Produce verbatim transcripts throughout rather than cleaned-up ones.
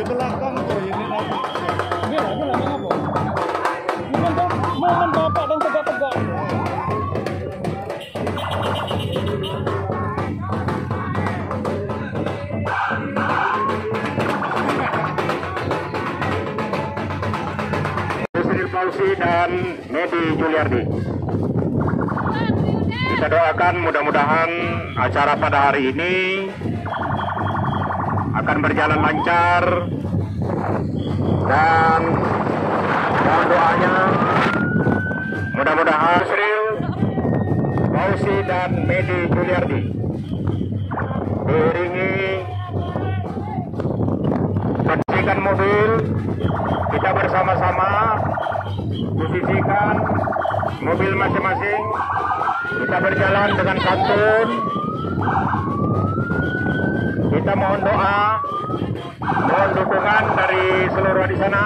di belakang tuh ini nanti. Ini lagi lagi apa? Momen momen bapak dan tegak-tegak. Yusril Fauzi dan Medi Juliardi. Kita doakan mudah-mudahan acara pada hari ini akan berjalan lancar dan mohon doanya mudah-mudahan Yusril Fauzi dan Medi Juliardi diiringi posisikan mobil, kita bersama-sama posisikan mobil masing-masing, kita berjalan dengan santun, kita mohon doa, mohon dukungan dari seluruh di sana.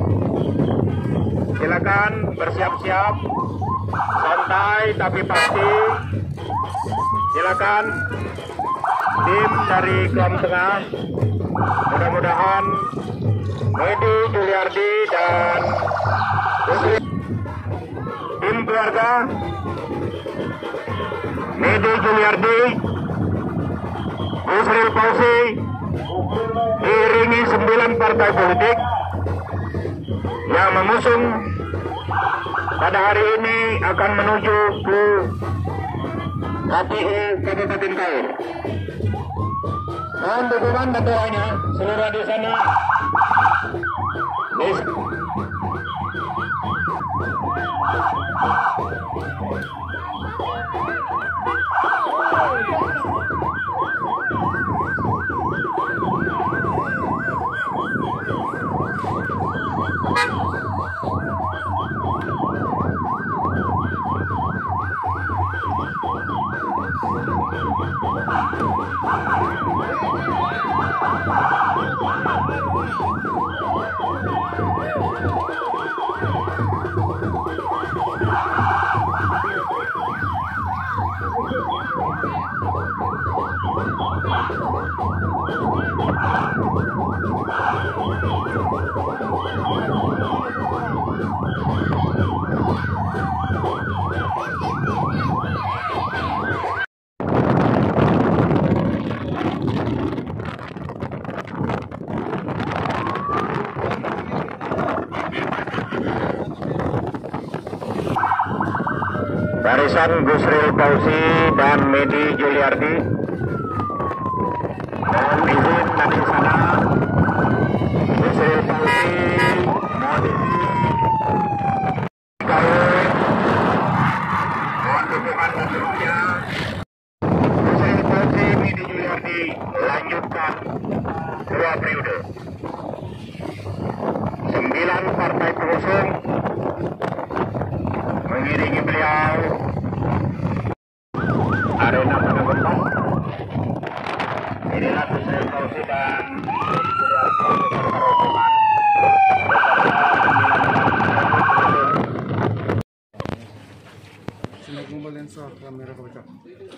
Silakan bersiap-siap, santai tapi pasti. Silakan tim dari kelompok tengah, mudah-mudahan Medi Juliardi dan tim keluarga Medi Juliardi, Yusril Fauzi diiringi sembilan partai politik yang mengusung pada hari ini akan menuju ke K P U Kabupaten Kaur. Mohon dukungan dan doanya seluruh di sana. Yes. Barisan Yusril Fauzi dan Medi Juliardi, mohon izin dari sana. Yusril Fauzi, mohon izin. Mohon dukungan dan doanya. Yusril Fauzi, Medi Juliardi lanjutkan dua periode. Sembilan partai pengusung mengiringi beliau arena penonton. Inilah Yusril Fauzi dan Sini kumpulin soal kamera ke belakang.